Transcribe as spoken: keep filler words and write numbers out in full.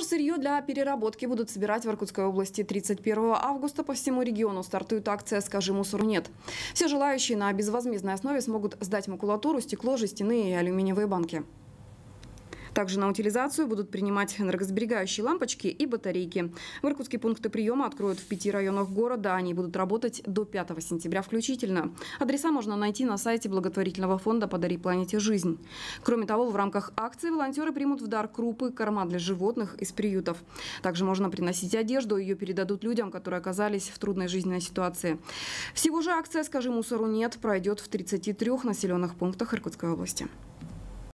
Вторсырье для переработки будут собирать в Иркутской области. тридцать первого августа по всему региону стартует акция «Скажи мусору нет». Все желающие на безвозмездной основе смогут сдать макулатуру, стекло, жестяные и алюминиевые банки. Также на утилизацию будут принимать энергосберегающие лампочки и батарейки. В Иркутске пункты приема откроют в пяти районах города. Они будут работать до пятого сентября включительно. Адреса можно найти на сайте благотворительного фонда «Подари планете жизнь». Кроме того, в рамках акции волонтеры примут в дар крупы, корма для животных из приютов. Также можно приносить одежду, ее передадут людям, которые оказались в трудной жизненной ситуации. Всего же акция «Скажи мусору нет» пройдет в тридцати трёх населенных пунктах Иркутской области.